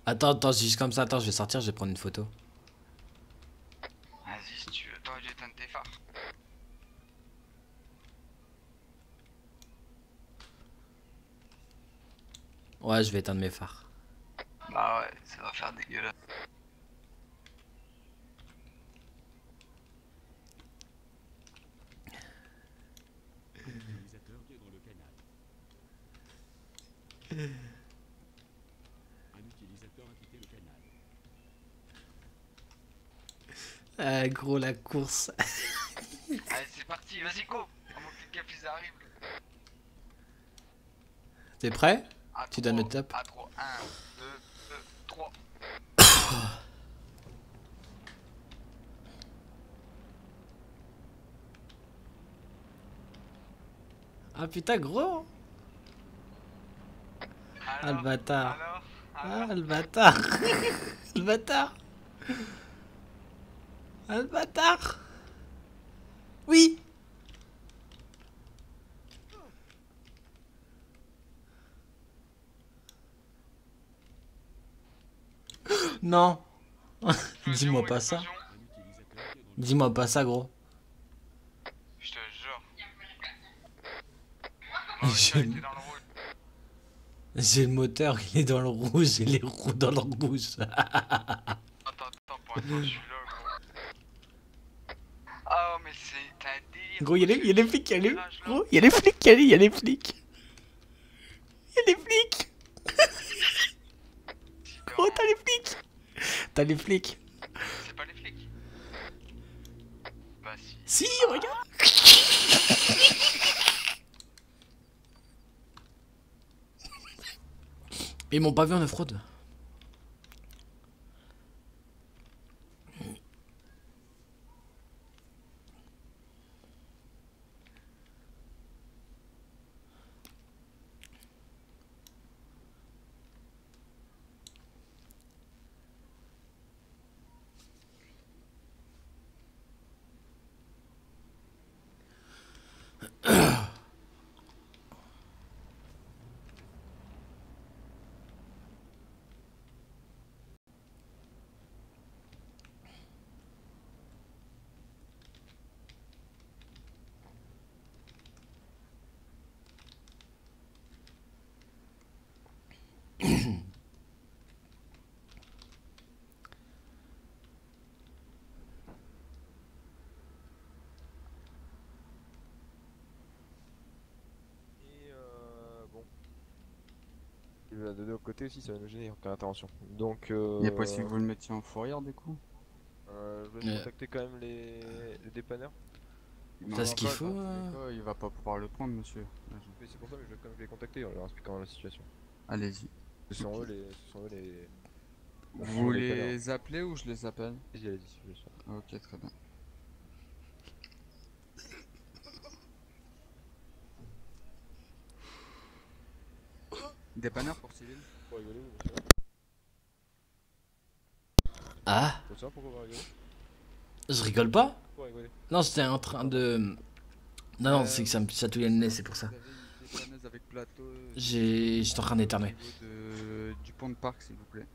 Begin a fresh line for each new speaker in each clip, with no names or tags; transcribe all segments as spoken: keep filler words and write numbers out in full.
Attends, attends, juste comme ça, attends, je vais sortir, je vais prendre une photo.
Vas-y, si tu veux, toi, j'éteins tes phares.
Ouais, je vais éteindre mes phares.
Bah ouais, ça va faire dégueulasse.
Utilisateur qui est dans le canal. Un utilisateur a quitté le canal.
Ah, gros, la course.
Allez, c'est parti, vas-y, go. Avant que les capis arrivent.
T'es prêt?
À
Tu donnes le
trois,
top.
à trois, un, deux, trois.
Ah putain, gros. Ah, le
Alors,
bâtard.
alors,
Ah,
alors.
le bâtard. Le bâtard. Ah, le bâtard. Oui. Non.
Explosion,
Dis-moi pas ça.
explosion.
Un utilisateur qui est dans le
Dis-moi pas ça, gros.
Je te jure. Bah oui, ça a
J'ai
été dans le rouge.
j'ai le moteur, il est dans le rouge et les roues dans le rouge.
Attends, attends, pour être dans celui-là, gros. Oh, mais c'est un délire.
Gros, y'a les, y a les
Ce
flics, y'a les...
virage, là.
Gros, y'a les flics, y'a les, y a les flics. Y'a les flics. Gros, t'as les flics. T'as les flics.
C'est pas les flics. Bah si.
Si, regarde. Ils m'ont pas vu en off-road.
Et euh, bon. Il va de l'autre côté aussi, ça va nous gêner en cas d'intervention. Donc, euh,
Il est possible que vous le mettiez en fourrière du coup.
euh, je vais
Ouais.
contacter quand même les, les dépanneurs.
T'as
Mais
ce qu'il
enfin,
faut.
dans tous les
euh
cas, il va pas pouvoir le prendre, monsieur. Là, je-
Mais c'est pour ça que je vais quand même les contacter en leur expliquant la situation.
Allez-y.
Ce sont
Ok.
eux les. Ce sont eux les.
Vous
les dépanneurs.
les appelez ou je les appelle?
Vas-y, allez-y, je vais le faire.
Ok, très bien. Dépanneur pour civil?
Pour rigoler, vous, monsieur?
Ah,
Faut savoir pourquoi on va rigoler?
je rigole pas.
Pour rigoler.
Non, j'étais en train de... Non, non,
Euh,
c'est que ça me chatouillait le nez, c'est pour ça.
Vous avez une dépanneuse avec plateau euh,
J'ai... J'étais en train
au
d'éternuer.
niveau de... du pont de parc, s'il vous plaît.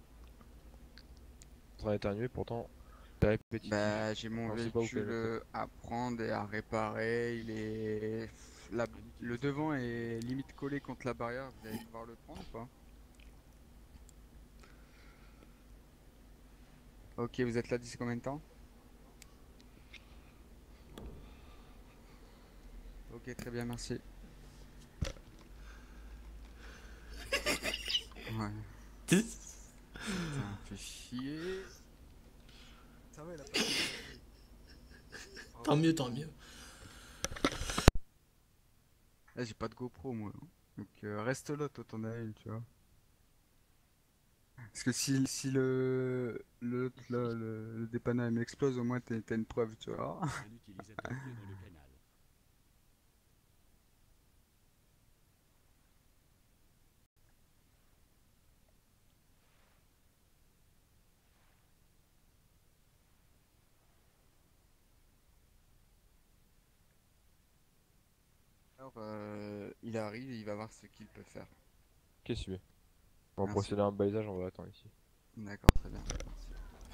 En train d'éternuer, pourtant. Péripétie.
Bah, j'ai mon
Alors, c'est pas où
véhicule
fait le
euh, à prendre et à réparer. Il est. La- Le devant est limite collé contre la barrière. Vous allez pouvoir le prendre ou pas? Ok, vous êtes là d'ici combien de temps? Ok, très bien, merci. Ouais. Putain, fait chier. Ça va, il a pas.
Tant mieux, tant mieux.
Là, j'ai pas de GoPro, moi. Donc, euh, reste là, toi, t'en as une, tu vois. Parce que si, si le, le, le, le, le dépanneur il m'explose, au moins t'as t'as une preuve, tu vois.
Un utilisateur qui est dans le canal.
Alors, euh, il arrive et il va voir ce qu'il peut faire.
Qu'est-ce que tu veux? On va
Merci.
procéder à un balisage, on va attendre ici.
D'accord, très bien. Merci.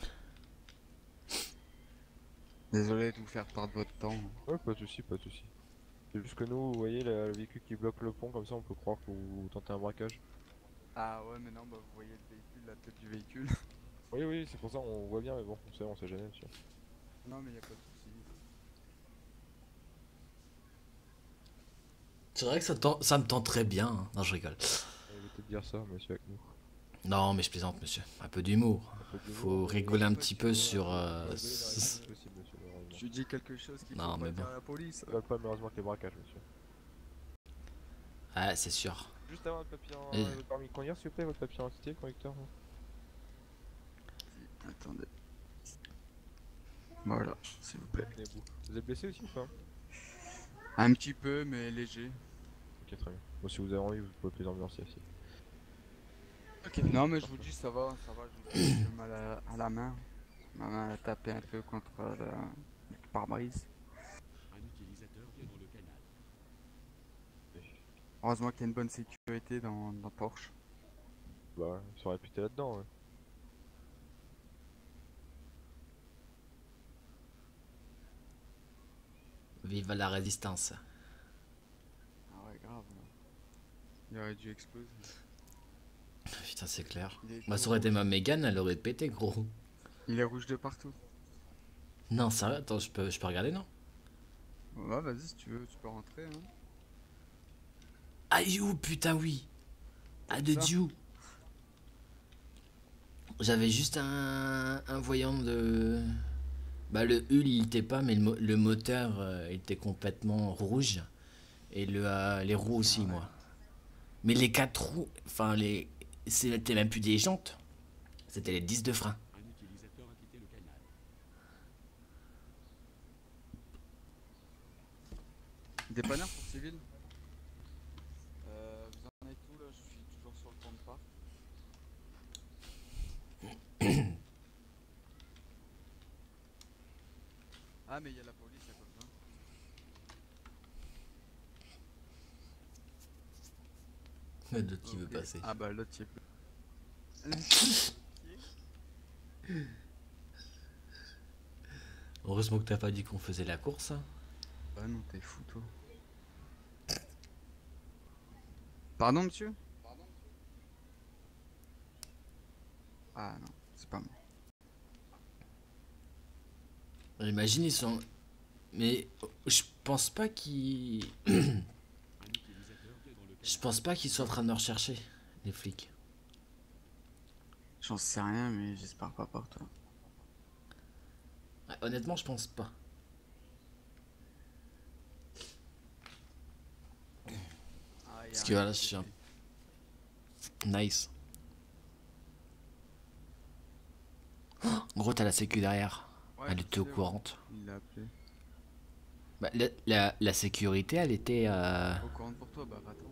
Désolé de vous faire perdre votre temps.
Ouais, pas de soucis, pas de soucis. C'est juste que nous, vous voyez, le, le véhicule qui bloque le pont, comme ça on peut croire que vous tentez un braquage.
Ah ouais, mais non, bah vous voyez le véhicule, la tête du véhicule.
Oui, oui, c'est pour ça on voit bien, mais bon, on sait, on sait jamais, monsieur.
Non, mais y a pas de souci.
C'est vrai que ça, tend- ça me tend très bien. hein. Non, je rigole.
Évitez de dire ça, monsieur, avec nous.
Non, mais je plaisante, monsieur. Un peu d'humour.
Un peu d'humour,
Faut
mais-
rigoler un
Faut
petit
pas
peu
que-
sur.
Faut
euh,
rigoler dans les
s-
limites possibles, monsieur, malheureusement.
Tu dis quelque chose qu'il
Non,
faut
mais
pas
bon.
dire à la police.
Ça colle pas malheureusement avec les braquages, monsieur.
Ah, c'est sûr.
Juste avant votre papier en...
Et-
votre permis de conduire, s'il vous plaît, votre papier en identité, conducteur. hein.
Attendez. Voilà, s'il vous plaît.
Tenez-vous. Vous êtes blessé aussi ou pas?
Un petit peu, mais léger.
Ok, très bien. Bon, si vous avez envie, vous pouvez plus ambiancer ici.
Non, mais je vous dis, ça va, ça va, je vous dis, j'ai mal à, à la main. Ma main a tapé un peu contre le, le pare-brise.
Un utilisateur vient dans le canal.
Heureusement qu'il y a une bonne sécurité dans, dans Porsche.
Bah, ils sont réputés là-dedans. Ouais.
Vive la résistance.
Ah ouais, grave. Il aurait dû exploser.
Putain, c'est clair.
Il est
Moi, ça
chaud.
aurait été ma Mégane, elle aurait pété, gros.
Il est rouge de partout.
Non, sérieux, attends, je peux, je peux regarder, non?
Ouais, vas-y, si tu veux, tu peux rentrer. Hein.
Ah, you, putain, oui. Ah, de
Ça.
Dieu. J'avais juste un, un voyant de. Bah, le Hull, il était pas, mais le, mo- le moteur euh, était complètement rouge. Et le, euh, les roues aussi,
Ah ouais.
moi. Mais les quatre roues, enfin, les. C'était même plus des jantes. C'était les disques de frein.
Un utilisateur a quitté le canal.
Dépanneur pour civil. Euh, vous en êtes où là? Je suis toujours sur le pont de part. Ah, mais il y a la police à côté.
D'autres qui veut
Ok.
passer.
Ah, bah l'autre, il est plus.
Heureusement que t'as pas dit qu'on faisait la course. hein.
Bah non, t'es fou toi. Pardon, monsieur? Ah non, c'est pas moi.
Imagine, ils sont. Mais je pense pas qu'ils.
Un utilisateur vient dans le
Je
canal.
pense pas qu'ils soient en train de me rechercher, les flics.
J'en sais rien, mais j'espère pas pour toi.
Ouais, honnêtement, je pense pas.
Ah,
Parce que voilà, je suis un- Nice. Oh, gros, t'as la sécu derrière. Elle était au courant.
Il l'a appelé.
Bah, la, la, la sécurité, elle était. Euh...
Au courant pour toi, bah va-t'en.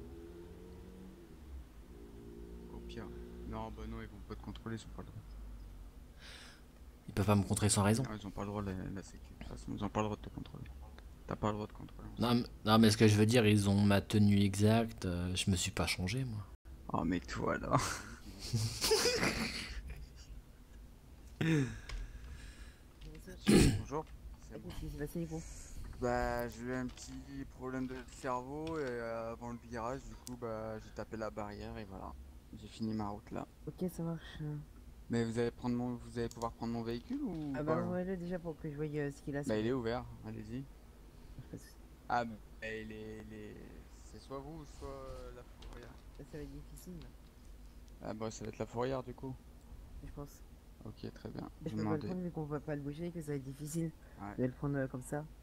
Au pire. Non, bah non, ils vont pas te contrôler, ils ont pas le droit.
Ils peuvent pas me contrer sans raison.
Ah, ils ont pas le droit, la, la sécu. De toute façon, ils ont pas le droit de te contrôler. T'as pas le droit de contrôler.
Non, mais- non, mais ce que je veux dire, ils ont ma tenue exacte. euh, je me suis pas changé, moi.
Oh, mais toi là. Bonjour. C'est moi.
Qu'est-ce qui s'est passé du coup?
Bah, j'ai eu un petit problème de cerveau et euh, avant le virage, du coup, bah, j'ai tapé la barrière et voilà. J'ai fini ma route là.
Ok, ça marche.
Mais vous allez prendre mon, vous allez pouvoir prendre mon véhicule ou
Ah
pas,
bah
là
ouvrez-le déjà pour que je voie euh, ce qu'il a.
Bah, il est ouvert, allez-y.
Pas de souci.
Ah, bah, il est, il est- c'est soit vous, soit euh, la fourrière.
Ça, ça va être difficile,
Ah bah, ça va être la fourrière du coup.
je pense.
Ok, très bien.
Je
Je
peux pas le
demandais.
prendre vu qu'on va pas le bouger, que ça va être difficile.
Ouais.
Je vais le prendre euh, comme ça.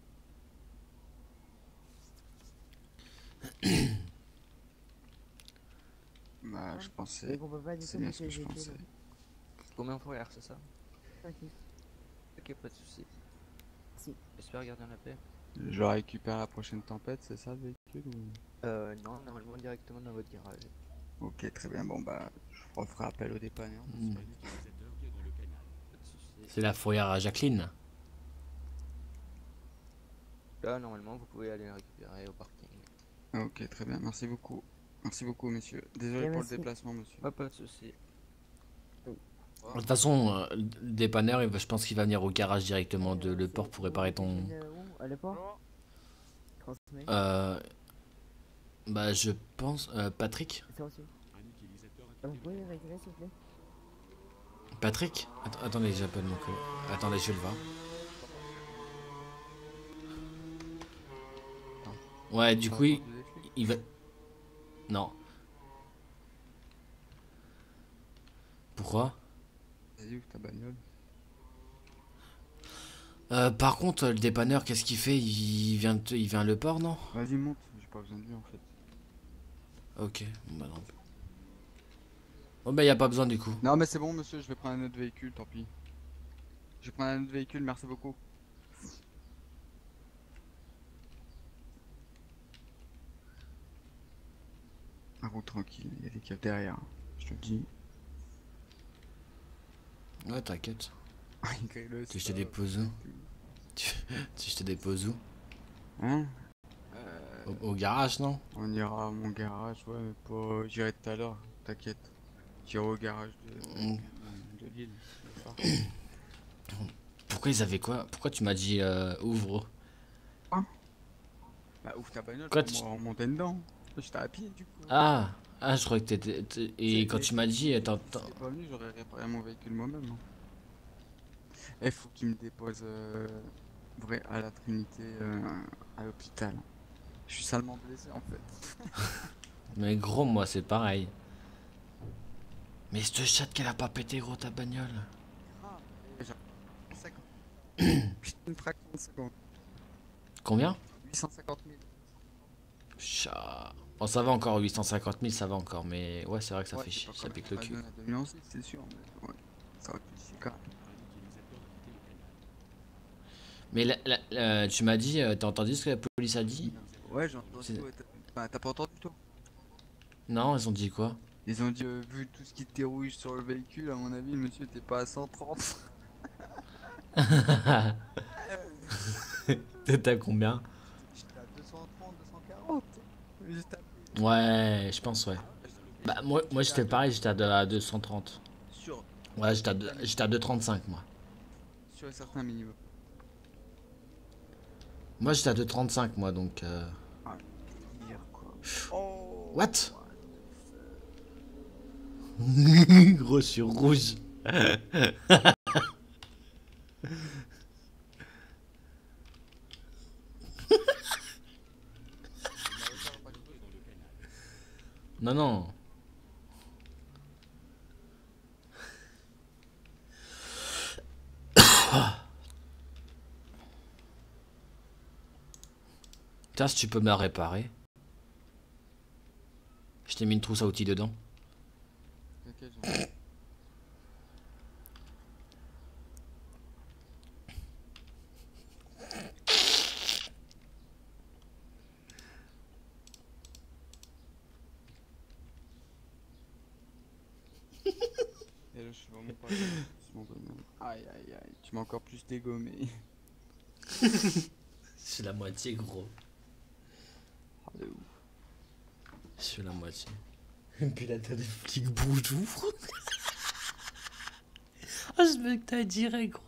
Bah, je
Et
pensais.
qu'on peut pas du
C'est
tout
bien
bouger
ce que
le
je
véhicule.
pensais.
Combien faut rire, c'est ça?
Tranquille.
Ok, pas de soucis.
Si.
J'espère garder la paix.
Je le récupère à la prochaine tempête, c'est ça le véhicule ou...
Euh, non, normalement directement dans votre garage.
Ok, très bien. Bon, bah, je referai appel au dépanneur.
Mm.
Un utilisateur vient dans le canal.
Pas de soucis.
C'est la fourrière à Jacqueline.
Là, normalement, vous pouvez aller la récupérer au parking.
Ok, très bien. Merci beaucoup. Merci beaucoup, monsieur. Désolé
Ok,
pour
merci.
le déplacement, monsieur.
Pas, pas de soucis.
De toute façon, euh, le dépanneur, il va- je pense qu'il va venir au garage directement de le port pour réparer ton.
Où? À le port?
Non.
Transmets.
Euh, bah, je pense. euh, Patrick
C'est reçu.
Un utilisateur a
Ah, vous
quitté
pouvez
le
le retirer, s'il vous plaît?
Patrick Att- Attendez, j'appelle mon collègue. Attendez, je vais le voir. Ouais, du
T'as
coup, il,
entendu les flics?
il va. Non. Pourquoi?
Vas-y, ouvre ta bagnole.
Euh, par contre, le dépanneur, qu'est-ce qu'il fait? Il vient, de- il vient le port, non?
Vas-y, monte. J'ai pas besoin de lui, en fait.
Ok, bon, bah non. Bon, bah, y a pas besoin du coup.
Non, mais c'est bon, monsieur, je vais prendre un autre véhicule, tant pis. Je vais prendre un autre véhicule, merci beaucoup. Un route tranquille, il y a des caves derrière, je te le dis.
Ouais, t'inquiète.
Ah, il grille le
Tu je te
stop.
dépose où? Tu tu- je te dépose où?
Hein Euh,
Au, au garage, non?
On ira à mon garage, ouais, mais pas... J'irai tout à l'heure, t'inquiète. J'irai au garage de,
Mm.
de Lille. ce soir.
Pourquoi ils avaient quoi? Pourquoi tu m'as dit euh, ouvre?
Bah ouvre ta bagnole,
Quoi,
pour
tu-
moi remonter dedans. J'étais à pied du coup.
Ah! Ah, je crois que t'étais. t'es- Et
C'est-
quand
mais
tu m'as dit,
si-
attends,
si
attends.
t'es pas venu, j'aurais réparé mon véhicule moi-même. Hein. Eh, faut qu'il me dépose euh, vrai à la Trinité euh, à l'hôpital. Je suis salement blessé en fait.
Mais gros, moi, c'est pareil. Mais cette chatte qu'elle a pas pété, gros, ta bagnole.
Ah, et j'ai cinquante. Putain, une fraction de seconde.
Combien?
huit cent cinquante mille.
Chat. Bon, ça va encore, huit cent cinquante mille, ça va encore. Mais ouais, c'est vrai que ça
Ouais,
fait
c'est
chier,
pas
ça
comme
pique
ça
le cul.
donne à deux millions six, c'est sûr, mais ouais. Ça aurait pu c'est quand même.
un utilisateur a quitté le canal.
Mais la- la- la- tu m'as dit, euh, t'as entendu ce que la police a dit?
Ouais, j'ai entendu.
C'est-
Ouais, t'as bah, t'as pas entendu toi?
Non, ils ont dit quoi?
Ils ont dit, euh, vu tout ce qui était rouge sur le véhicule, à mon avis, le monsieur était pas à cent trente.
T'es à combien?
J'étais à deux cent trente, deux cent quarante. J'étais à...
Ouais, je pense, ouais. Bah, moi, moi j'étais pareil, j'étais à, deux- à deux cent trente.
Sur,
Ouais, j'étais à, deux- j'étais à deux cent trente-cinq, moi.
sur un certain minimum.
Moi, j'étais à deux cent trente-cinq, moi, donc. Euh...
Dire quoi. Oh.
What? Gros, je suis rouge. Non, non. Tiens, si tu peux me la réparer. Je t'ai mis une trousse à outils dedans.
T'inquiète, j'en- Et là, je suis vraiment pas bien. C'est mon bonhomme. Aïe aïe aïe, tu m'as encore plus dégommé.
C'est la moitié, gros.
Ah, de ouf.
Je suis la moitié. Et puis là, t'as des flics, bonjour. Ah, je veux que t'as direct, gros.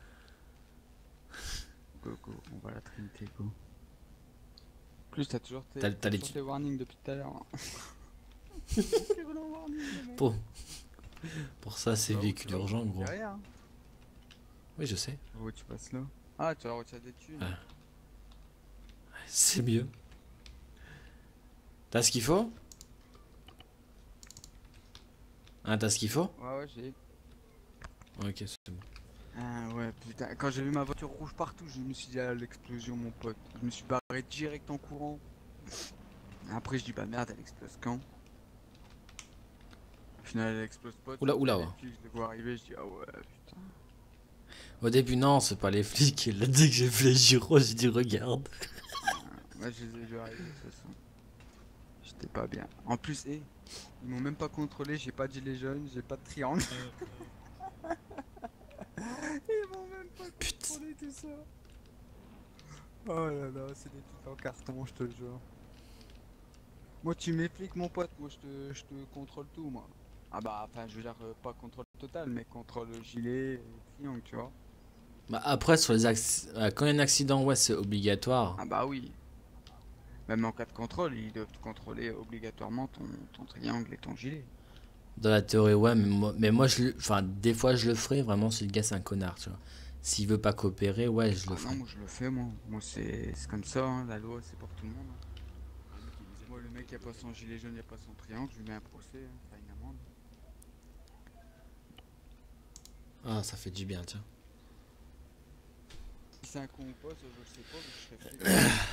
Go go, on va à la Trinité, go. En plus, t'as toujours tes,
T'as- t'as les
toujours
tu-
tes warnings depuis tout à l'heure. hein. Tes relents warnings, les mecs.
Pour, pour ça, c'est
Bah oui,
véhicule
tu vas
urgent, gros.
Derrière. hein.
Oui, je sais.
Oh, tu passes là. Ah, tu vas retirer des thunes.
Ah. C'est mieux. T'as ce qu'il faut? Hein, t'as ce qu'il faut?
Ouais, ouais, j'ai.
Ok, c'est bon.
Ah ouais, putain, quand j'ai vu ma voiture rouge partout, je me suis dit à l'explosion, mon pote. Je me suis barré direct en courant. Après, je dis bah merde, elle explose quand? Au final, elle explose pas.
Oula, oula,
Les
ouais.
flics, je les vois arriver, je dis ah ouais, putain.
Au début, non, c'est pas les flics. Il a dit que j'ai fait les gyros, j'ai dit regarde.
Moi, je les ai vus arriver de toute façon. J'étais pas bien. En plus, eh, ils m'ont même pas contrôlé, j'ai pas de gilet jaune, j'ai pas de triangle. Ils m'ont même pas
Putain.
contrôlé tout ça. Oh là là, c'est des trucs en carton, je te le jure. Moi, tu m'expliques, mon pote, moi, je te, je te contrôle tout, moi. Ah bah, enfin, je veux dire, euh, pas contrôle total, mais contrôle gilet et triangle, tu vois.
Bah après, sur les acc- euh, quand il y a un accident, ouais, c'est obligatoire.
Ah bah oui. Même en cas de contrôle, ils doivent te contrôler obligatoirement ton, ton triangle et ton gilet.
Dans la théorie, ouais, mais moi, mais moi je, le- enfin, des fois, je le ferai vraiment si le gars c'est un connard, tu vois. S'il veut pas coopérer, ouais, je le
Ah non,
ferai.
moi, je le fais, moi. Moi, c'est c'est comme ça, hein, la loi, c'est pour tout le monde, hein. Moi, le mec qui a pas son gilet jaune, il a pas son triangle, je lui mets un procès, hein, enfin une amende.
Ah, ça fait du bien, tiens.
Si c'est un con ou pas, ça, je le sais pas, mais je serais flic.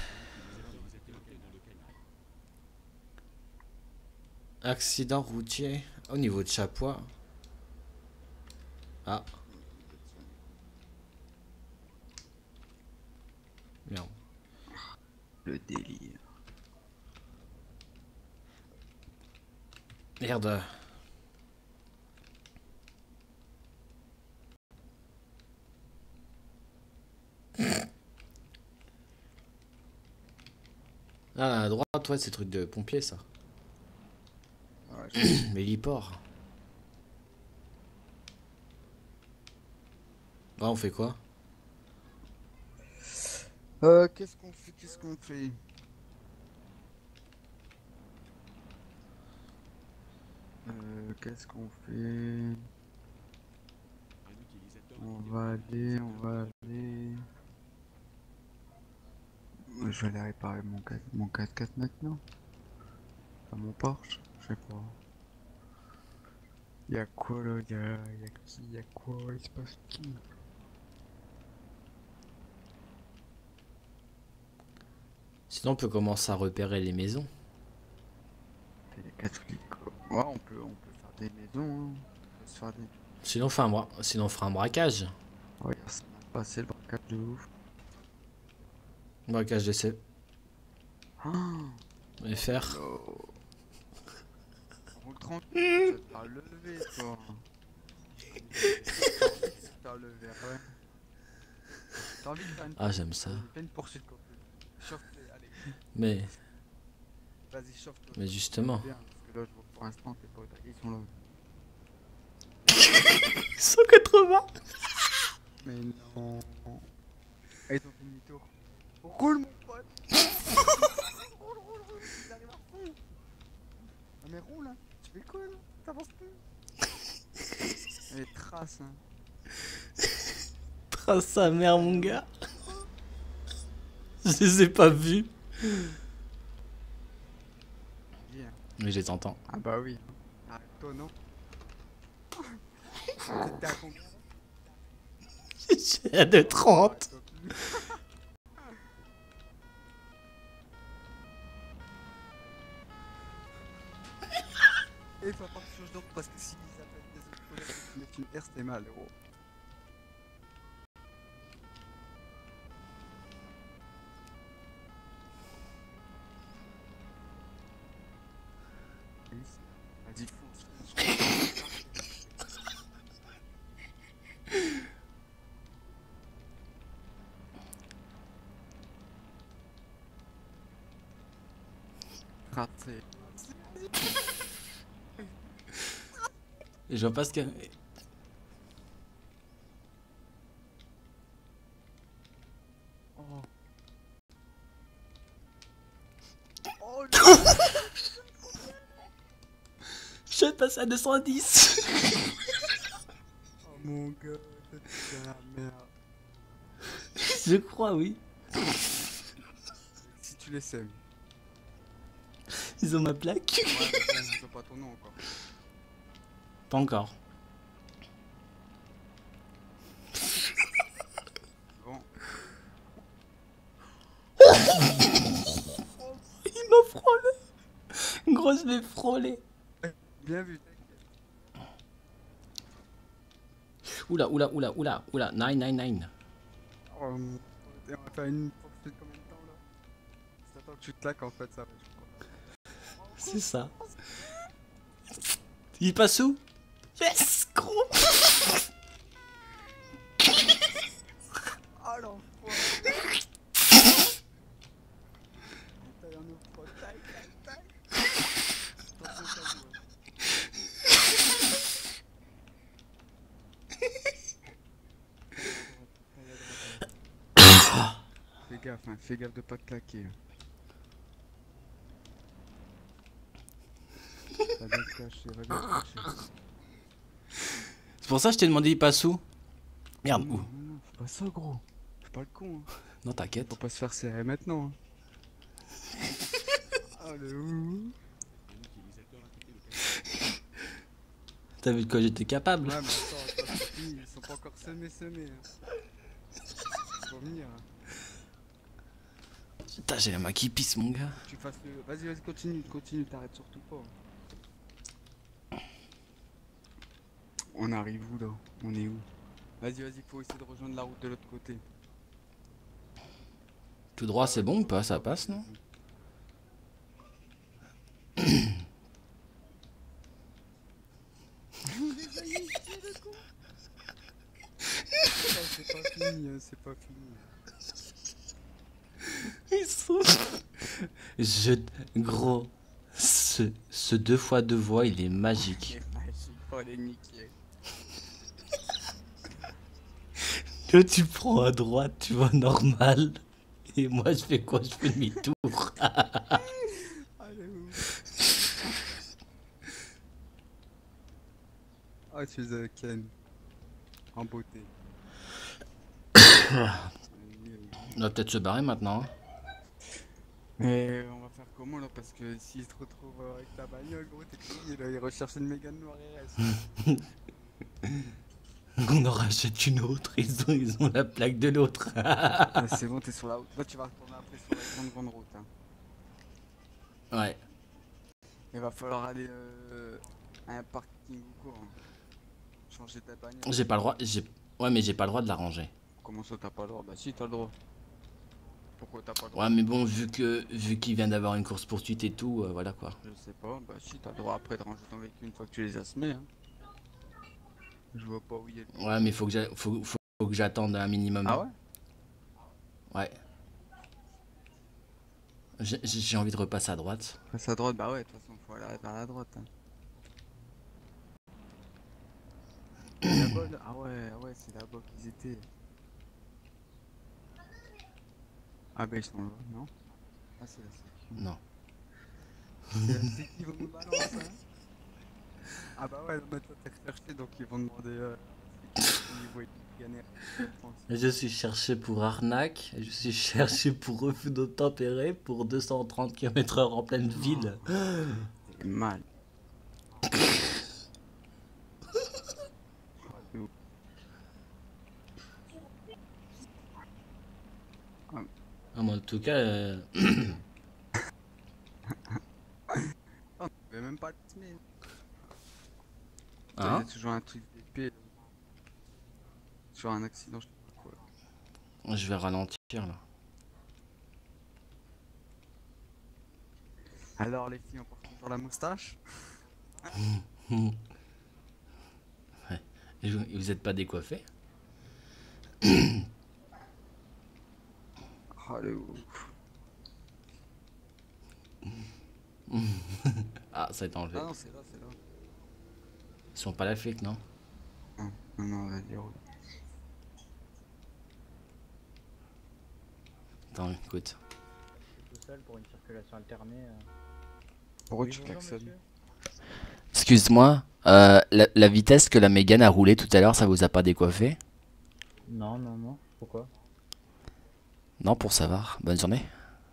Accident routier au niveau de Chapois. Ah, merde.
Le délire.
Merde. Ah, à droite, ouais, c'est truc de pompier, ça.
Ouais, je-
Mais l'hyport. Ah, on fait quoi?
Euh, qu'est-ce qu'on fait, qu'est-ce qu'on fait? Euh, qu'est-ce qu'on fait?
Un utilisateur
On va aller, on va aller. Euh, Je vais aller réparer mon quatre mon quatre quatre maintenant. Enfin, mon Porsche, je sais pas. Y'a quoi là? Y'a y a qui? Y'a quoi? Il se passe qui?
Sinon, on peut commencer à repérer les maisons.
Les quatre flics, quoi. Ouais, on peut, on peut faire des maisons, hein. On peut se faire des.
Sinon, on fait un, bra- Sinon, on fera un braquage.
Ouais, ça m'a passé le braquage de ouf.
Braquage de C
Ah,
F R.
oh. Roule tranquille, tu vas te faire lever, toi. T'as envie de te faire lever, ouais. T'as envie de faire une,
Ah, j'aime ça.
fais une poursuite complète. Chauffe-toi, allez.
Mais,
Vas-y, chauffe-toi.
mais justement.
Bien, parce que là, je vois que pour l'instant, tes potes, ils sont là.
cent quatre-vingts.
Mais non. Et ils ont fait demi-tour. Roule, mon pote. Roule, roule, roule. Ils arrivent à fond. Ah, mais roule, hein. Tu fais quoi, là? T'avances plus. Les traces, hein.
Trace sa mère, mon gars. Je les ai pas vus.
Bien.
Mais je les entends.
Ah bah oui. Arrête-toi, non? T'es à combien, là?
J'ai à deux trente.
Arrête-toi plus. Et il faut pas que tu changes d'ordre parce que s'ils appellent des autres collègues et qu'ils mettent une R, c'était mal, gros. Vas-y, fonce, fonce, fonce. Raté.
Je vois pas ce que.
Oh. Oh non.
Je vais passer à deux cent dix.
Oh mon gars, c'est de la merde.
Je crois, oui.
Si tu les sèmes.
Ils ont ma plaque.
Ouais, mais bon, je vois pas ton nom encore.
Pas encore.
Bon.
Il m'a frôlé. Gros, je l'ai frôlé.
Bien vu.
Oula, oula, oula, oula, oula. Nine, nine, nine.
Oh, mon pote, et on va faire une poursuite combien de temps là? C'est attends que tu te claques en fait, ça va. je crois.
C'est ça. Il passe où? Yes, gros.
Oh l'enfoiré. Taille en ouvre, taille, taille, taille. gaffe, hein. Fais gaffe de pas te claquer. Va bien te cacher, va bien te cacher.
C'est pour ça que je t'ai demandé il passe où. Merde,
Non,
où?
non, non, fais pas ça, gros. Fais pas le con, hein.
Non, t'inquiète.
Faut pas se faire serrer maintenant, hein. Oh, le ouh.
L'utilisateur a quitté le casier.
T'as vu de quoi j'étais capable?
Ouais, mais attends, attends, c'est fini, ils sont pas encore semés, semés. Hein. Faut venir. Hein.
Putain, j'ai la main qui pisse, mon gars.
Tu fasses le. Vas-y, vas-y, continue, continue, t'arrêtes surtout pas. On arrive où là? On est où? Vas-y, vas-y, faut essayer de rejoindre la route de l'autre côté.
Tout droit, c'est bon ou pas? Ça passe, non?
Oh, c'est pas fini, hein, c'est pas fini.
Ils sont... Je... Gros... Ce... Ce deux fois deux voix, il est magique.
C'est magique, faut les niquer.
Là, tu prends à droite, tu vois, normal. Et moi, je fais quoi? Je fais demi-tour.
Allez, où? Ah, tu es Ken. En beauté.
On va peut-être se barrer maintenant. Hein.
Mais on va faire comment là? Parce que s'il se retrouve avec ta bagnole, gros, t'es crié là, il recherche une Mégane noire R S.
On en rachète une autre, ils ont, ils ont la plaque de l'autre.
Ah, c'est bon, t'es sur la route. Là, tu vas retourner après sur la grande grande route. Hein.
Ouais.
Il va falloir aller euh, à un parking ou quoi. Hein. Changer ta bagnole.
J'ai pas le droit. J'ai... Ouais, mais j'ai pas le droit de la ranger.
Comment ça, t'as pas le droit? Bah, si, t'as le droit. Pourquoi t'as pas le droit?
Ouais, mais bon, vu que vu qu'il vient d'avoir une course poursuite et tout, euh, voilà quoi.
Je sais pas, bah, si, t'as le droit après de ranger ton véhicule une fois que tu les as semés. Hein. Je vois pas où il est. Le...
Ouais, mais faut que j'a- faut, faut, faut que j'attende un minimum.
Ah ouais?
Ouais. J'ai j'ai envie de repasser à droite.
Passe à droite, bah ouais, de toute façon, faut aller vers la droite. Hein. Là-bas, là- ah ouais, ah ouais, c'est là-bas qu'ils étaient. Ah bah ils sont là, non? Ah c'est la sécu.
Non.
C'est la sécu, ils vont nous balancer, hein? Ah bah ouais, mais toi t'es recherché, donc ils vont demander euh, s'ils voient gagner.
Je suis cherché pour arnaque, je suis cherché pour refus d'obtempérer pour deux cent trente kilomètres heure en pleine ville.
C'est mal.
Ah, mais en tout cas, euh...
On avait même pas le semaine. Il y
hein
a toujours un truc d'épée. Sur un accident, je sais pas quoi.
Je vais ralentir là.
Alors les filles, on porte toujours la moustache?
Ouais. Et vous, et vous êtes pas décoiffé?
Oh le ouf.
Ah, ça a été enlevé.
Ah non, c'est là, c'est là.
Ils sont pas la flic, non?
Non, non, non, vas-y, roule.
Attends, écoute.
Tout seul pour une circulation alternée. euh.
Pourquoi
Oui,
tu
bonjour,
klaxonnes?
monsieur.
Excuse-moi, euh, la, la vitesse que la Mégane a roulé tout à l'heure, ça vous a pas décoiffé?
Non, non, non. Pourquoi?
Non, pour savoir. Bonne journée.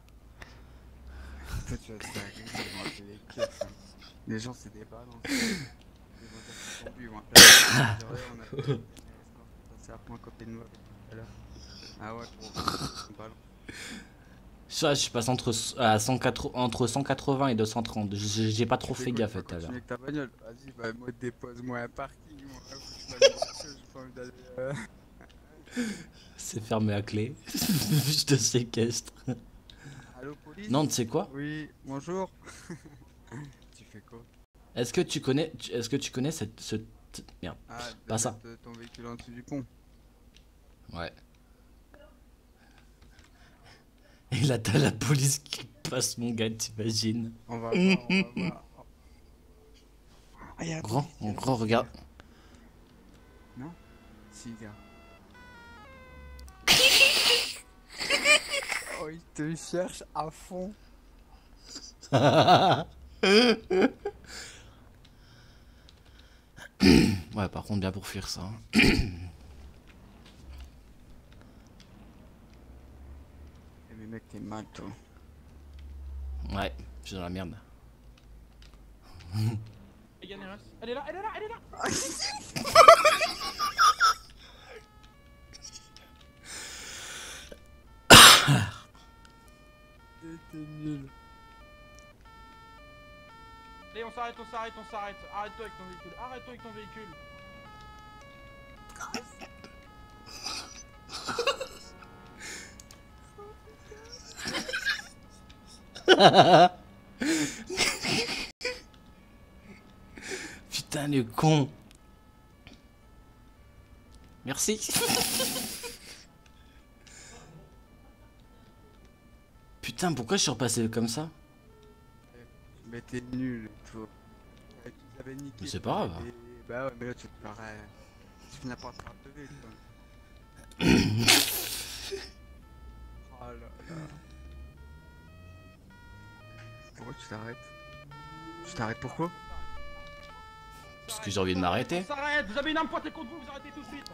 Toi, tu vas te faire agresser, ils vont appeler les keufs, hein. Les gens, c'est des balances. Ils vont dire qu'ils sont bu, ils vont appeler les keufs, on a fait c'est à point côté de nous. Ah ouais, pour une balance.
Ça, je passe entre, à cent quatre-vingts, entre cent quatre-vingts et deux cent trente. J'ai j'ai pas trop
Tu
fait
fais quoi,
gaffe
tu vas
tout à l'heure.
continuer avec ta bagnole? Vas-y, bah moi dépose-moi un parking, moi. Faut que je fasse une voiture, j'ai pas envie d'aller. Euh...
C'est fermé à clé. Je te séquestre.
Allô, police?
Non, tu sais quoi?
Oui, bonjour. Tu fais quoi?
Est-ce que tu connais, tu- est-ce que tu connais cette, ce, t- merde.
Ah, de
Pas ça.
mettre ton véhicule en dessous du pont.
Ouais. Et là, t'as la police qui passe, mon gars, t'imagines?
On va voir, on va voir. Ah, y'a la
Grand,
police, y'a la
grand,
police,
regarde.
Non? Si, gars. Oh, il te cherche à fond.
Ouais, par contre, bien pour fuir ça. hein.
Eh, mais mec, t'es mal, toi.
Ouais, je suis dans la merde.
Elle est là, elle est là, elle est là.
T'es nul.
Allez, on s'arrête, on s'arrête, on s'arrête. Arrête-toi avec ton véhicule. Arrête-toi avec ton véhicule.
Putain, le con. Merci. Putain, pourquoi je suis repassé comme ça?
Mais t'es nul, toi. Ouais, tu t'avais niqué.
Mais c'est pas grave.
Et- Bah ouais, mais là, tu te parais. Tu finis par te rattraper, toi. Oh là là. Pourquoi tu t'arrêtes? Tu t'arrêtes pourquoi?
Parce que j'ai envie de m'arrêter.
On s'arrête, vous avez une arme pointée contre vous, vous arrêtez tout de suite.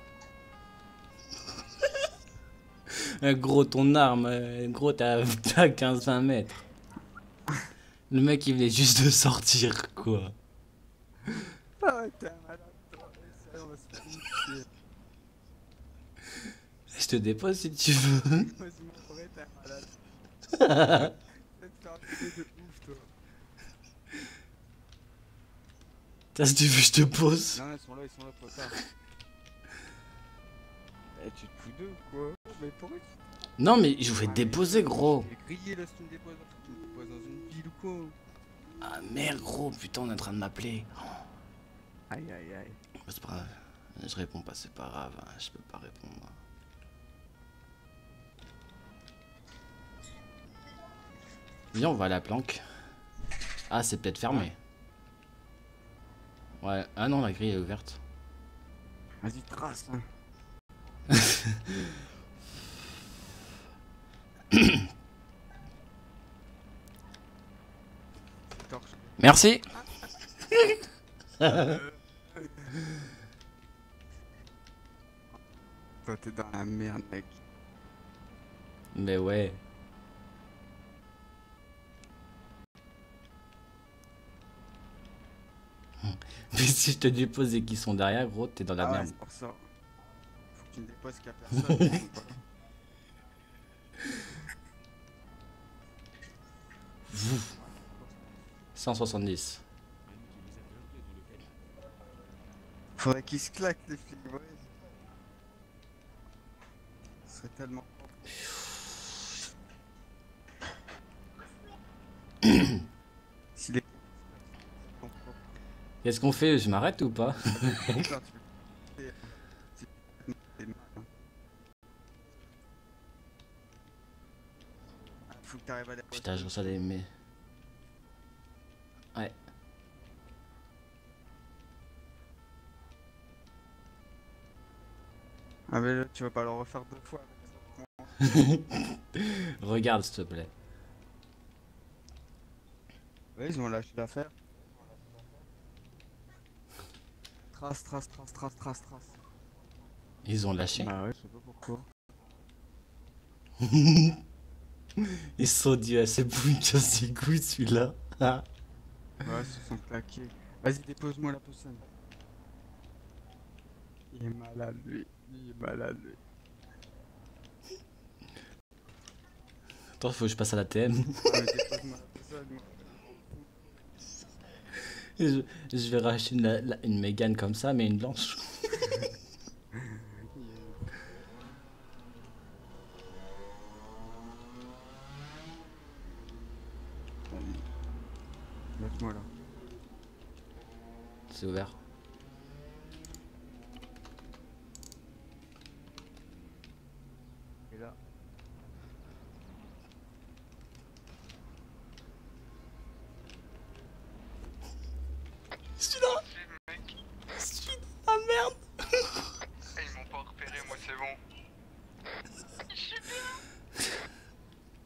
Euh, Gros, ton arme, euh, gros, t'as t'as quinze vingt mètres. Le mec, il venait juste de sortir, quoi.
Ah, t'es un malade, toi. Ça, on va se faire niquer.
Je te dépose si tu veux.
Vas-y, mon frère, t'es un malade. Tu vas te faire niquer de ouf, toi.
T'as si tu veux, je te pose.
Non, ils sont là, ils sont là, trop tard. Eh, tu te fous d'eux ou quoi? Mais pourquoi tu...
Non, mais je vais
Ah,
te déposer,
mais
gros.
Je vais griller là si tu me déposes. Tu me déposes dans une ville ou quoi?
Ah merde, gros, putain, on est en train de m'appeler.
Aïe aïe aïe.
C'est pas grave. Je réponds pas, c'est pas grave. hein, Je peux pas répondre. Viens, on va à la planque. Ah, c'est peut-être fermé. Ouais. Ah non, la grille est ouverte.
Vas-y, trace. Hein. Torche.
Merci.
Toi, t'es dans la merde, mec.
Mais ouais. Mais si je te dépose et qu'ils sont derrière, gros, t'es dans la
Ah ouais,
merde.
c'est pour ça. Faut que tu me déposes qu'il y a personne.
cent soixante-dix.
Faudrait qu'ils se claquent, les flics, ouais. Ce serait tellement... Si les...
Qu'est-ce qu'on fait? Je m'arrête ou pas?
Putain, tu peux- C'est- c'est mal, hein. Ah, faut que t'arrives à les...
Putain, je reçois des... Mais... Ouais.
Ah mais là, tu vas pas le refaire deux fois.
Regarde, s'il te plaît.
Ouais, ils ont lâché l'affaire. Trace, trace, trace, trace, trace, trace.
Ils ont lâché.
Bah ouais, je sais pas pourquoi.
Ils se sont dit, ah, c'est pour une casse les couilles celui-là. Ah.
Ouais, ils se sont claqués. Vas-y, dépose-moi la personne. Il est malade, lui. Il est malade, lui.
Attends, faut que je passe à la T M.
Ah, mais dépose-moi la personne, moi.
je, je vais racheter une, la- une Mégane comme ça, mais une blanche.
Vas-y. Laisse-moi là.
C'est ouvert.
Et là.
Celui-là.
Mec,
Celui-là. Ah merde.
eh, ils m'ont pas repéré, moi c'est bon.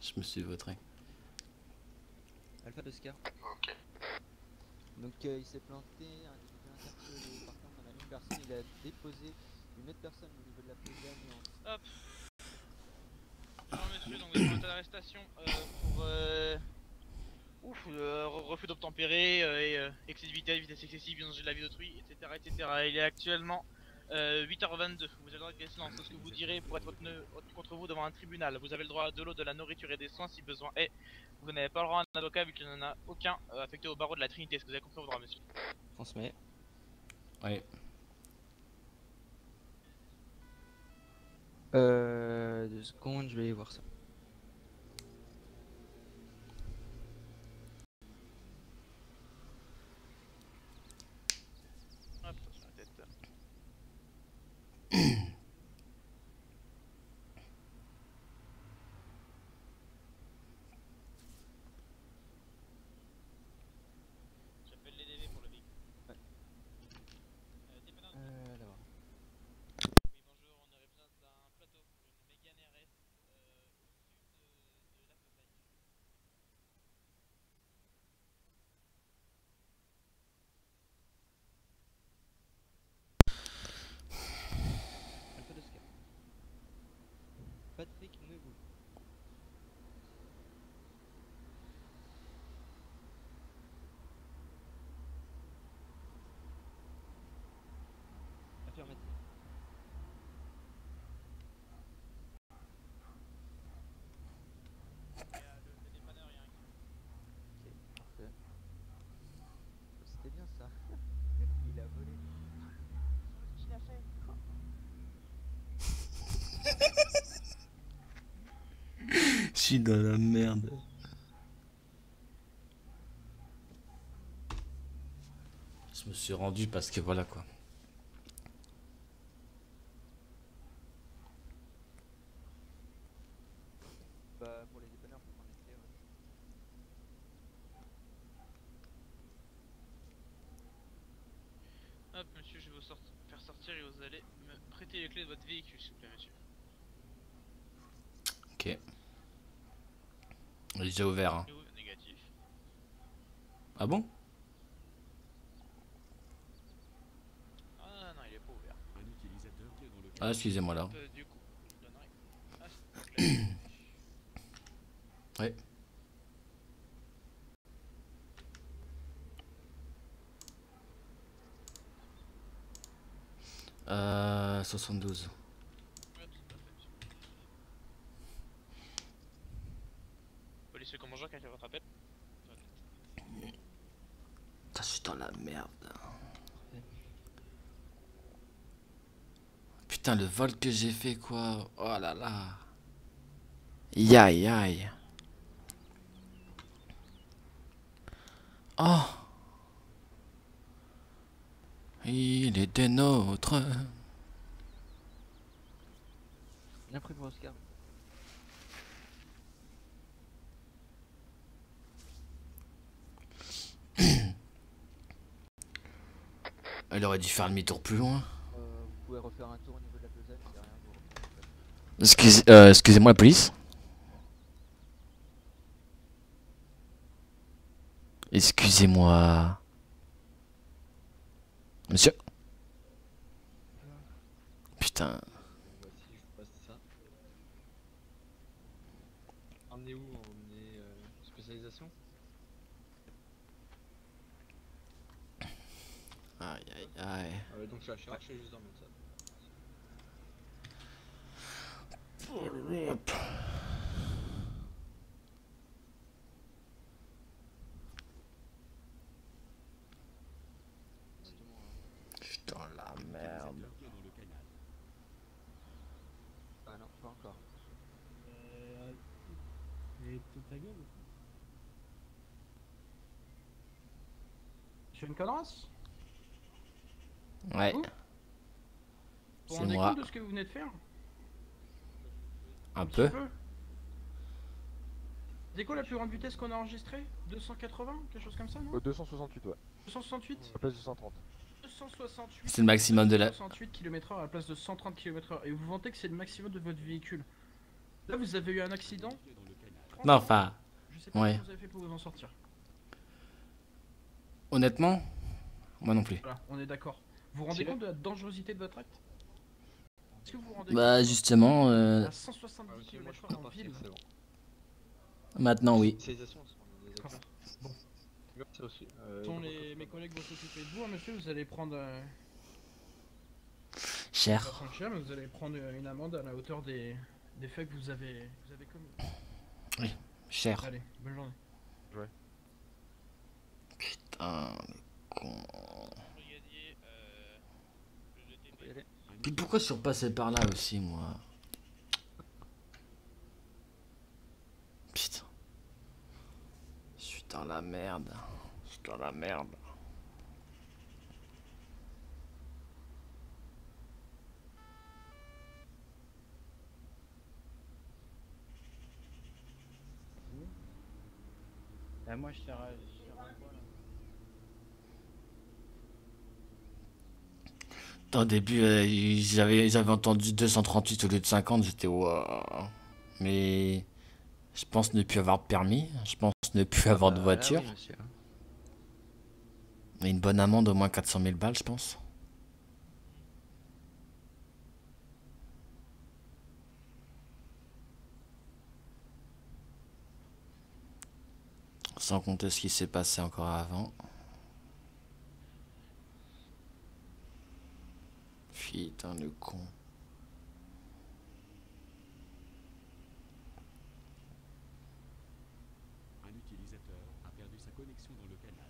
Je me suis vautré.
Alpha d'Oscar.
Ok.
Donc euh, il s'est planté, un individu interpellé. Par contre on a mis une personne, il a déposé une autre personne au niveau de la plaie d'Amiens.
Hop. Alors monsieur, donc vous êtes en état d'arrestation euh, pour euh... Ouf, euh, refus d'obtempérer euh, et euh, excès de vitesse, vitesse excessive, violence de la vie d'autrui, et cetera, et cetera. Il est actuellement euh, huit heures vingt-deux. Vous avez le droit de laisser ce que vous direz pour être retenu contre vous devant un tribunal. Vous avez le droit à de l'eau, de la nourriture et des soins si besoin est. Vous n'avez pas le droit à un avocat vu qu'il n'y en a aucun euh, affecté au barreau de la Trinité. Est-ce que vous avez compris vos droits, monsieur?
Transmet.
Ouais.
Euh... Deux secondes, je vais aller voir ça.
Hop, sur la tête. J'appelle les D V pour le véhicule.
Ouais.
Euh, dépendant.
Euh, d'abord.
Oui, bonjour, on aurait besoin d'un plateau pour une Mégane R S euh, au sud de, de la Bretagne.
Alpha d'Oscar. Patrick Neuvou. Affirmatif.
Et, euh, le, le dépanneur, il y a un qui.
Ok, parfait. C'était bien ça. Il a volé.
Qu'est-ce qu'il a fait?
Je suis dans la merde. Je me suis rendu parce que voilà quoi.
Bah pour les dépanneurs, faut prendre les clés. Ouais.
Hop, monsieur, je vais vous sort- faire sortir et vous allez me prêter les clés de votre véhicule, s'il vous plaît, monsieur.
Ok. Il est déjà ouvert hein.
Ou négatif.
Ah bon?
Ah non, il est pas ouvert.
Ah excusez-moi là.
Euh, du coup, je donnerai. Ah, c'est
Ouais. Euh, soixante-douze.
Ouais, tout à fait, monsieur. Policier comme bonjour, quel est votre appel?
Putain, je suis dans la merde. Putain, le vol que j'ai fait quoi. Oh là là. Aïe aïe. Oh. Il est des nôtres.
Bien pris pour Oscar.
Elle aurait dû faire demi-tour plus loin.
Euh, vous pouvez refaire un tour au niveau de la pesage, il y a rien vous reprendre, en fait.
Excusez, euh, excusez-moi la police. Excusez-moi. Monsieur. Putain.
Voici, je vous passe ça. Emmenez où? Emmenez euh, spécialisation?
Aïe aïe aïe.
Ah ouais, donc je suis chercher juste d'emmener ça.
Je suis dans la merde.
Ah non, pas encore.
Euh... Et toute ta gueule. Je suis une connasse.
Ouais.
Vous Vous
C'est
rendez
moi.
compte de ce que vous venez de faire?
Un
petit
peu.
C'est quoi la plus grande vitesse qu'on a enregistrée? deux cent quatre-vingts? Quelque chose comme ça, non?
Euh, deux cent soixante-huit, ouais.
deux cent soixante-huit?
À la place de cent trente.
deux cent soixante-huit.
C'est le maximum de la-
deux cent soixante-huit kilomètres heure à la place de cent trente kilomètres heure. Et vous vantez que c'est le maximum de votre véhicule. Là, vous avez eu un accident
Non, enfin,
Je sais pas
ouais.
comment vous avez fait pour vous en sortir.
Honnêtement, moi non plus.
Voilà, on est d'accord. Vous vous rendez
C'est
compte de la dangerosité de votre acte? Est-ce que vous vous rendez
Bah
compte
justement, euh,
à cent soixante-dix
Ah, ok, moi je
kilomètres
peux
en
partir,
ville?
c'est bon.
maintenant oui.
Spécialisation, on est d'accord.
Bon.
Merci aussi. Euh,
Sont
donc,
les... Mes collègues vont s'occuper de vous, hein, monsieur. Vous allez prendre. Euh...
Cher.
Pas prendre cher, mais vous allez prendre euh, une amende à la hauteur des, des faits que vous avez, vous avez commis.
Cher.
Allez, bonne journée.
Putain, le con.
Brigadier, euh, le
On peut y aller.
Puis pourquoi je suis repassé par là aussi, moi? Putain. Je suis dans la merde. Je suis dans la merde.
Ah, moi, je sers à, je sers à quoi, là?
Au début, euh, ils avaient, ils avaient entendu deux cent trente-huit au lieu de cinquante, j'étais waouh. Mais je pense ne plus avoir de permis, je pense ne plus avoir de
Bah, là,
voiture.
oui, monsieur.
Et une bonne amende, au moins quatre cent mille balles, je pense. Sans compter ce qui s'est passé encore avant. Putain, le con.
Un utilisateur a perdu sa connexion dans le canal.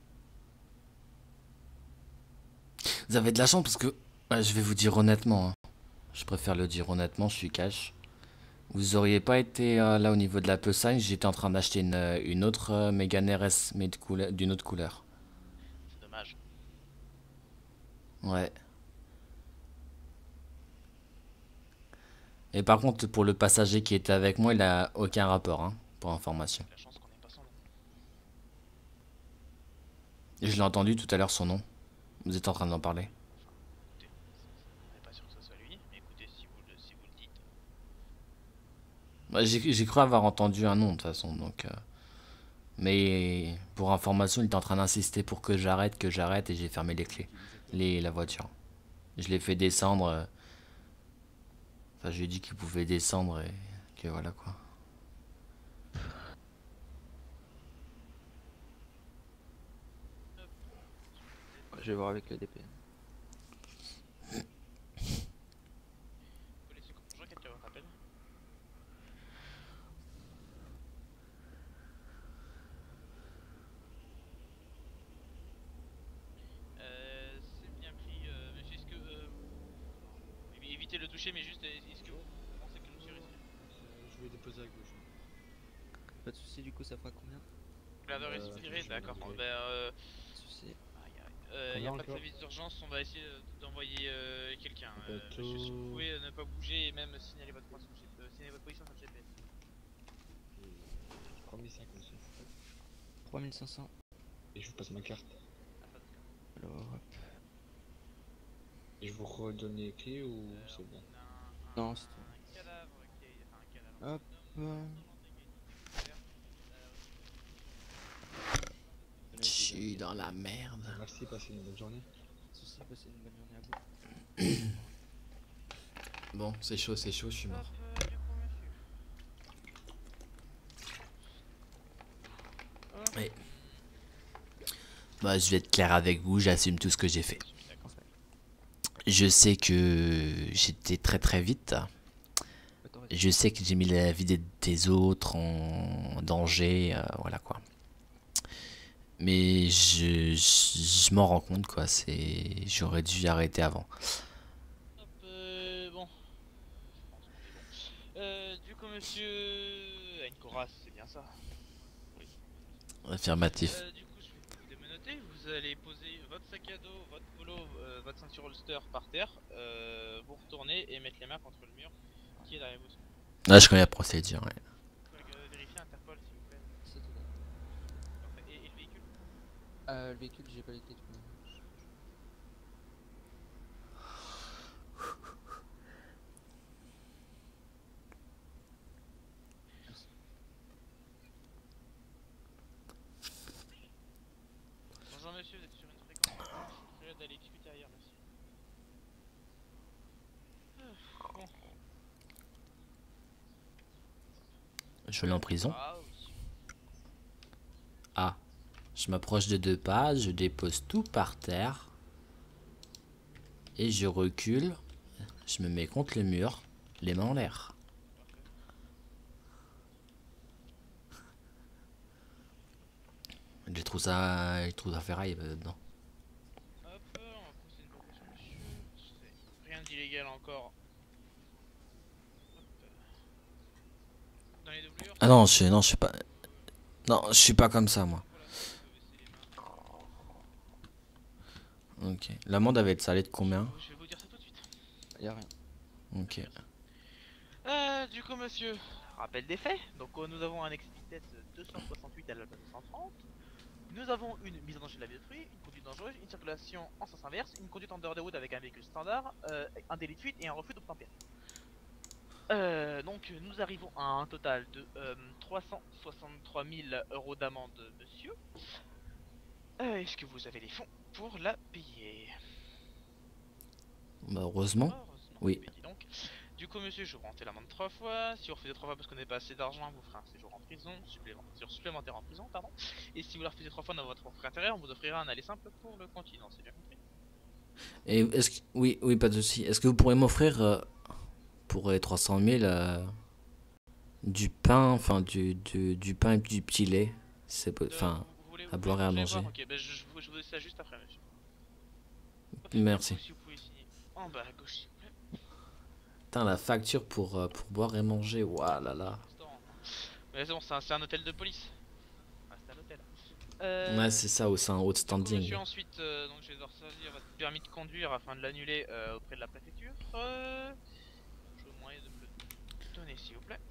Vous avez de la chance parce que, ouais, je vais vous dire honnêtement, hein. Je préfère le dire honnêtement, je suis cash. Vous auriez pas été euh, là au niveau de la Peusagne, j'étais en train d'acheter une, euh, une autre euh, Mégane R S, mais de couleur- d'une autre couleur.
C'est dommage.
Ouais. Et par contre, pour le passager qui était avec moi, il a aucun rapport, hein, pour information.
La chance qu'on ait pas son nom.
Et je l'ai entendu tout à l'heure son nom. Vous êtes en train d'en parler.
Écoutez, on n'est pas sûr que ce soit lui, mais écoutez, si vous le, si vous le dites.
Bah, j'ai j'ai cru avoir entendu un nom de toute façon, donc. euh, Mais pour information, il était en train d'insister pour que j'arrête, que j'arrête, et j'ai fermé les clés, les, la voiture. Je l'ai fait descendre. euh, Enfin, je lui ai dit qu'il pouvait descendre et que voilà quoi.
Je vais voir avec le D P.
Policier bonjour, quel est votre appel? Euh, c'est bien pris, euh, monsieur, est-ce que... Euh, évi- évitez de le toucher, mais juste, euh, est-ce que vous pensez que monsieur réussit?
Je vais déposer à gauche.
Pas de soucis, du coup, ça fera combien?
Claveur
Euh,
respirer,
je-
d'accord.
ok.
Ben, euh,
Pas de soucis.
aïe, aïe. Euh, y a
Combien
pas de
encore
service d'urgence, on va essayer euh, d'envoyer euh, quelqu'un. Euh,
Bateau.
monsieur, si vous pouvez euh, ne pas bouger et même signaler votre, point sur le G- euh, signaler votre position sur le G P S.
trois mille cinq aussi.
trois mille cinq cents.
Et je vous passe ma carte.
Alors, hop.
Et je vous redonne les clés ou c'est bon?
Non, c'est tout.
Un cadavre qui est... Enfin, un cadavre.
Hop.
Je suis dans la merde.
Merci, passez une bonne journée.
Pas de soucis, passez une bonne journée à vous.
Bon, c'est chaud, c'est chaud, je suis mort.
Hop, euh, du coup, monsieur.
Ouais. Bah, je vais être clair avec vous, j'assume tout ce que j'ai fait. Je sais que j'étais très très vite. Je sais que j'ai mis la vie des, des autres en danger, euh, voilà quoi. Mais je, je, je m'en rends compte quoi, c'est j'aurais dû arrêter avant.
Hop, euh, bon. Je pense qu'on est bon. Euh, du coup, monsieur... Ancora, c'est bien ça. Oui.
Affirmatif.
Euh, du coup, je vais vous démenoter. Vous allez poser votre sac à dos, votre polo, euh, votre ceinture holster par terre. Euh, vous retournez et mettre les mains contre le mur qui est derrière vous.
Là, je connais la procédure, ouais.
Euh, vérifiez Interpol, s'il vous plaît.
C'est tout.
Parfait. Et, et le véhicule?
Euh, le véhicule, j'ai pas les clés du coup.
Je vais d'aller discuter ailleurs, merci. Ah, bon.
Je l'ai en prison.
Ah, oui.
Ah. Je m'approche de deux pas, je dépose tout par terre. Et je recule. Je me mets contre le mur, les mains en l'air. J'ai trouvé ça, j'ai trouvé ça ferraille dedans.
Hop, on va poser une proposition, monsieur. C'est rien d'illégal encore. Hop. Dans les doublures.
Ah non, je, non, je suis pas, non, je suis pas comme ça moi. Ok. L'amende avait été salée de combien?
Je vais vous dire ça tout de suite.
Y'a rien.
Ok.
Euh, du coup, monsieur, rappel des faits. Donc, euh, nous avons un excès de vitesse deux cent soixante-huit à la place de cent trente. Nous avons une mise en danger de la vie d'autrui, une conduite dangereuse, une circulation en sens inverse, une conduite en dehors des routes avec un véhicule standard, euh, un délit de fuite et un refus d'obtempérer. Euh, donc, nous arrivons à un total de euh, trois cent soixante-trois mille euros d'amende, monsieur. Euh, Est-ce que vous avez les fonds pour la payer?
Bah heureusement.
Heureusement,
Oui.
mais dis donc. Du coup, monsieur, je vous rentre l'amende trois fois. Si vous refusez trois fois parce qu'on n'a pas assez d'argent, vous ferez un séjour en prison, supplémentaire, supplémentaire en prison, pardon. Et si vous la refusez trois fois dans votre propre intérêt, on vous offrira un aller simple pour le continent, c'est bien compris?
Et est-ce que, oui, oui, pas de souci. Est-ce que vous pourriez m'offrir euh, pour les trois cent mille euh, du pain, enfin du, du, du pain et du petit lait, c'est po- enfin à boire et à manger.
Ok, bah je, je, vous- je vous dis ça juste après, monsieur. Hop,
Merci.
Si vous pouvez signer en bas à gauche, s'il vous plaît.
Putain, la facture pour, euh, pour boire et manger, waouh là là.
Restaurant. Mais c'est bon, c'est un, c'est un hôtel de police. Ah, c'est un hôtel. Euh,
Ouais, c'est ça, c'est un haut
Du coup,
standing.
monsieur, ensuite, euh, donc je vais devoir saisir votre permis de conduire afin de l'annuler euh, auprès de la préfecture. Euh, je vous moyen de me le donner, s'il vous plaît.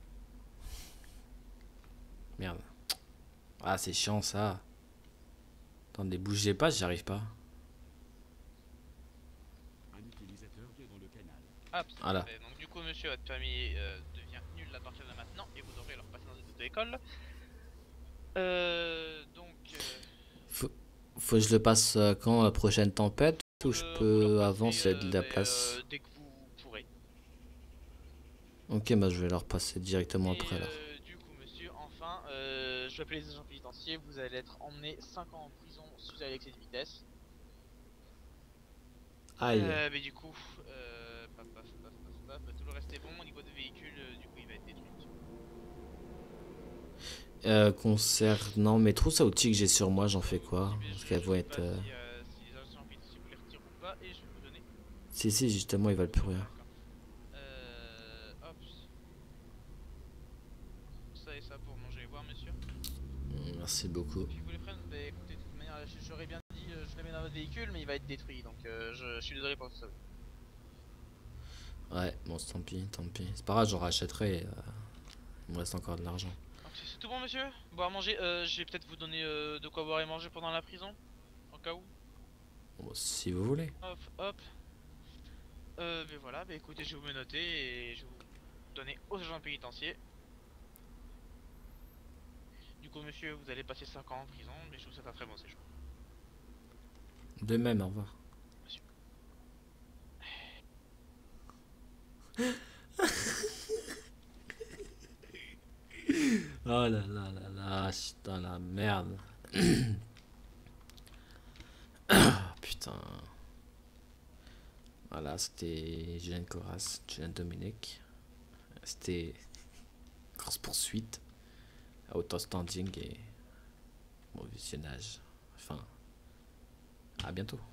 Merde. Ah, c'est chiant ça. Attendez, bougez pas, j'y arrive pas.
Un utilisateur vient dans le canal.
Hop, c'est
Voilà.
fait. Donc du coup, monsieur, votre permis euh, devient nul à partir de maintenant et vous devrez leur passer dans une auto-école. Euh, donc... Euh,
Faut, faut que je le passe euh, quand la prochaine tempête ou je
euh, vous
peux
leur
avancer
passez,
de la
euh,
place.
euh, dès que vous pourrez.
Ok, bah je vais leur passer directement
Et,
après alors.
euh, du coup, monsieur, enfin, euh, je vais appeler les agents pénitentiaires. Vous allez être emmené cinq ans en prison suite à l'excès de vitesse.
Aïe.
Euh, mais du coup, euh, paf, paf, paf, paf, paf, bah, tout le reste est bon. Au niveau des véhicules, euh, du coup, il va être détruit, monsieur.
Euh, concernant mes trousses à outils que j'ai sur moi, j'en fais quoi?
Mais
Parce
je-
qu'elles
je
vont
sais
être...
pas
euh,
si, euh, si les agents pénitentiaires vous les retirent ou pas, et je vais vous donner.
Si, si, justement, ils veulent plus rien.
Euh, hop. Ça et ça pour manger et boire, monsieur.
Merci beaucoup.
Si vous les prenez, bah écoutez, de toute manière, je- j'aurais bien dit, euh, je les mets dans votre véhicule, mais il va être détruit, donc euh, je, je suis désolé pour ça.
Ouais, bon, c'est tant pis, tant pis. C'est pas grave, j'en rachèterai. euh, Il me reste encore de l'argent.
Donc c'est tout bon, monsieur? Boire, manger, euh, je vais peut-être vous donner euh, de quoi boire et manger pendant la prison, au cas où.
Bon, si vous voulez.
Hop, hop. Euh, mais voilà, bah écoutez, je vais vous me noter et je vais vous donner aux agents pénitentiaires. Du coup, monsieur, vous allez passer cinq ans en prison, mais je vous souhaite un très bon séjour.
De même, au revoir.
Monsieur.
Oh là là là là, putain la merde. Putain. Voilà, c'était Julien Coras, Julien Dominique. C'était course poursuite à auto standing et bon visionnage. Enfin, à bientôt.